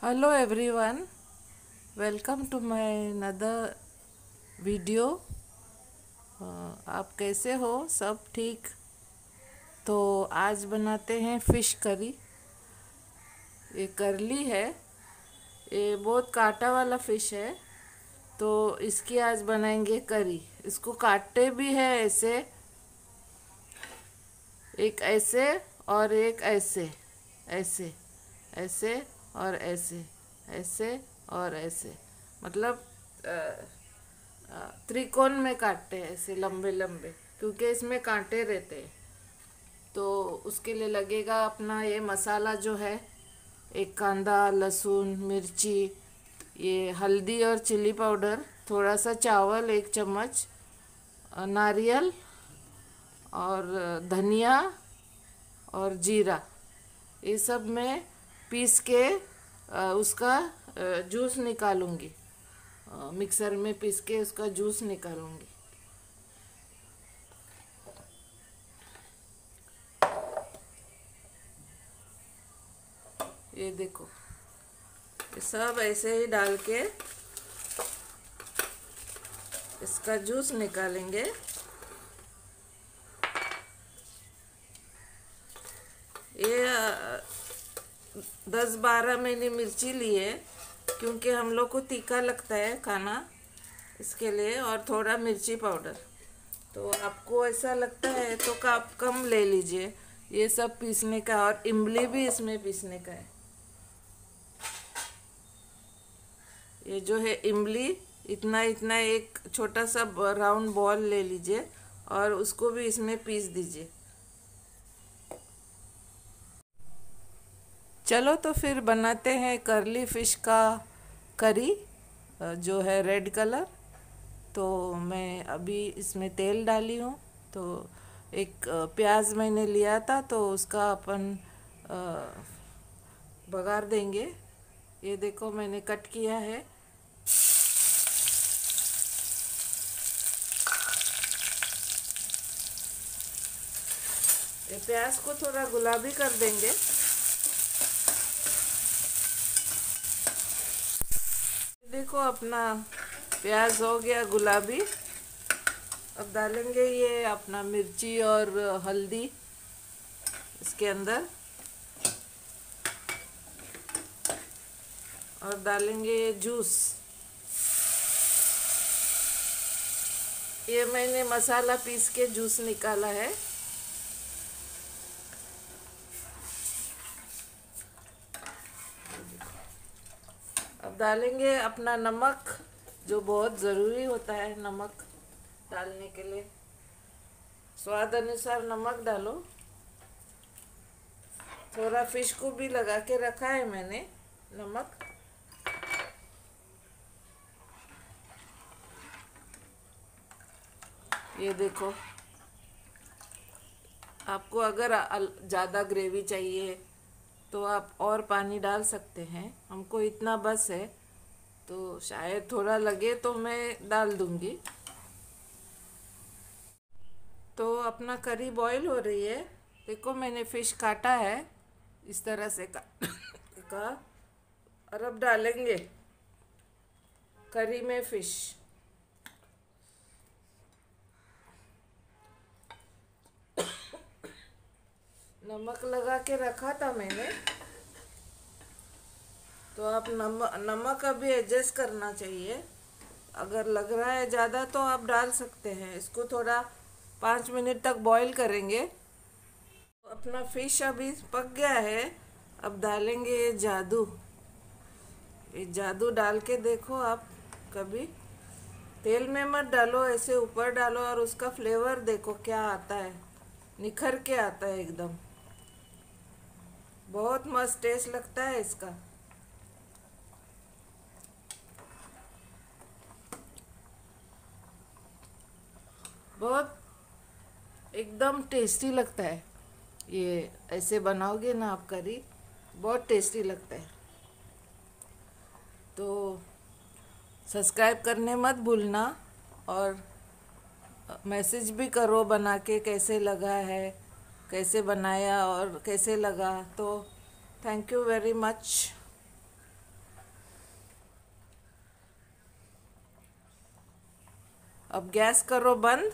Hello everyone, welcome to my another video. आप कैसे हो? सब ठीक? तो आज बनाते हैं फ़िश करी। ये करली है, ये बहुत कांटा वाला फ़िश है, तो इसकी आज बनाएंगे करी। इसको काटते भी है ऐसे, एक ऐसे और एक ऐसे, ऐसे ऐसे और ऐसे, ऐसे और ऐसे, मतलब त्रिकोण में काटते हैं ऐसे लंबे लंबे, क्योंकि इसमें कांटे रहते हैं। तो उसके लिए लगेगा अपना ये मसाला जो है, एक कांदा, लहसुन, मिर्ची, ये हल्दी और चिली पाउडर, थोड़ा सा चावल, एक चम्मच, नारियल और धनिया और जीरा, ये सब मैं पीस के उसका जूस निकालूंगी। मिक्सर में पीस के उसका जूस निकालूंगी। ये देखो, ये सब ऐसे ही डाल के इसका जूस निकालेंगे। ये 10-12 मैंने मिर्ची लिए, क्योंकि हम लोग को तीखा लगता है खाना, इसके लिए, और थोड़ा मिर्ची पाउडर। तो आपको ऐसा लगता है तो आप कम ले लीजिए। ये सब पीसने का, और इमली भी इसमें पीसने का है। ये जो है इमली, इतना इतना एक छोटा सा राउंड बॉल ले लीजिए और उसको भी इसमें पीस दीजिए। चलो तो फिर बनाते हैं करली फ़िश का करी, जो है रेड कलर। तो मैं अभी इसमें तेल डाली हूँ। तो एक प्याज मैंने लिया था, तो उसका अपन बघार देंगे। ये देखो, मैंने कट किया है। ये प्याज को थोड़ा गुलाबी कर देंगे। देखो, अपना प्याज हो गया गुलाबी। अब डालेंगे ये अपना मिर्ची और हल्दी इसके अंदर, और डालेंगे ये जूस। ये मैंने मसाला पीस के जूस निकाला है। अब डालेंगे अपना नमक, जो बहुत ज़रूरी होता है नमक डालने के लिए। स्वाद अनुसार नमक डालो। थोड़ा फिश को भी लगा के रखा है मैंने नमक। ये देखो, आपको अगर ज़्यादा ग्रेवी चाहिए तो आप और पानी डाल सकते हैं। हमको इतना बस है, तो शायद थोड़ा लगे तो मैं डाल दूंगी। तो अपना करी बॉईल हो रही है। देखो, मैंने फ़िश काटा है इस तरह से का। और अब डालेंगे करी में फ़िश। नमक लगा के रखा था मैंने, तो आप नमक अभी एडजस्ट करना चाहिए। अगर लग रहा है ज़्यादा तो आप डाल सकते हैं। इसको थोड़ा 5 मिनट तक बॉईल करेंगे। अपना फ़िश अभी पक गया है। अब डालेंगे ये जादू। ये जादू डाल के देखो आप, कभी तेल में मत डालो, ऐसे ऊपर डालो, और उसका फ्लेवर देखो क्या आता है, निखर के आता है एकदम। बहुत मस्त टेस्ट लगता है इसका। बहुत एकदम टेस्टी लगता है। ये ऐसे बनाओगे ना आप करी, बहुत टेस्टी लगता है। तो सब्सक्राइब करने मत भूलना, और मैसेज भी करो बना के कैसे लगा है, कैसे बनाया और कैसे लगा। तो थैंक यू वेरी मच। अब गैस करो बंद।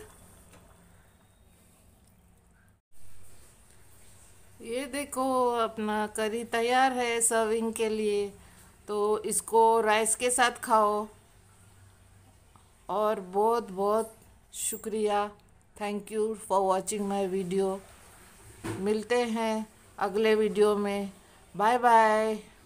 ये देखो, अपना करी तैयार है सर्विंग के लिए। तो इसको राइस के साथ खाओ। और बहुत बहुत शुक्रिया। Thank you for watching my video. मिलते हैं अगले वीडियो में। Bye bye.